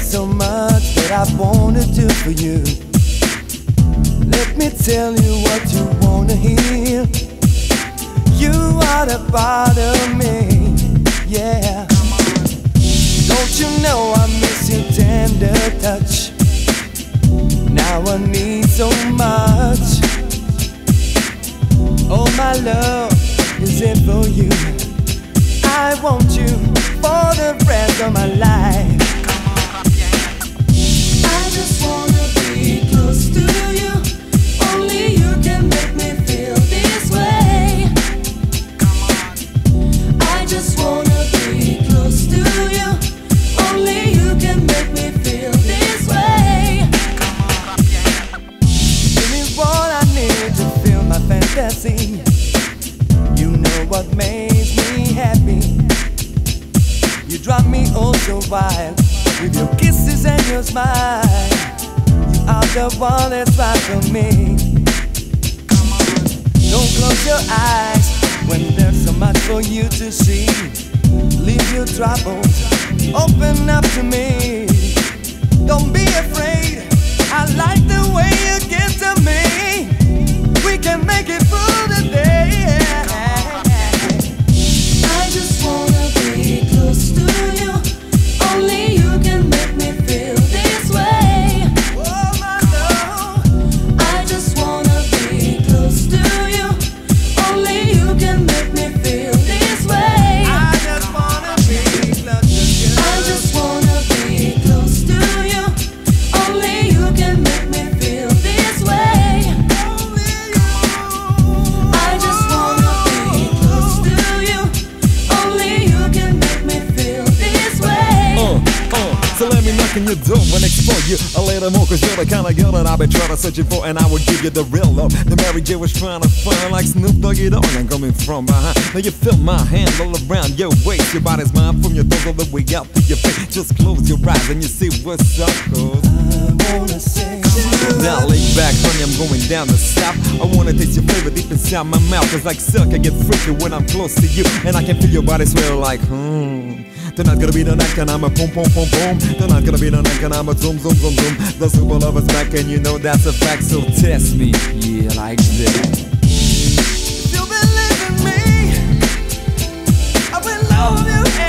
so much that I wanna do for you. Let me tell you what you wanna hear. You are the part of me, yeah. Don't you know I miss your tender touch? Now I need so much. Oh, my love is it for you. I want you for the rest of my life. I just wanna be close to you. Only you can make me feel this way. I just wanna be close to you. Only you can make me feel this way. Give me what I need to feel my fantasy. You know what makes me happy. You drive me oh so wild with your kisses and your smile. You are the one that's right for me. Don't close your eyes when there's so much for you to see. Leave your troubles, open up to me. Don't be afraid, I like the way you get to me. We can make it through the day. I just wanna be close to you. Only you can make me feel this way. Oh, my love. I just wanna be close to you. Only you can make me feel this way. I just wanna be close to you. I just wanna be close to you. Only you can make me feel this way. Only you. I just wanna be close to you. Only you can make me feel this way. So let me knock on your door and explore you a little more, cause you're the kind of girl that I've been trying to search for, and I will give you the real love. The Mary J was trying to find like Snoop Dogg, you know I'm coming from behind. Now you feel my hand all around your waist. Your body's mine from your toes all the way out to your face. Just close your eyes and you see what's up, cause I wanna say to you. now lay back, honey, I'm going down the south. I wanna taste your flavor deep inside my mouth, cause like silk I get freaky when I'm close to you, and I can feel your body swell like Tonight's gonna be the night and I'm a boom boom boom boom. Tonight's gonna be the night and I'm a zoom zoom zoom zoom. The super lover's back and you know that's a fact, so test me, yeah, like this. You believe in me, I will love you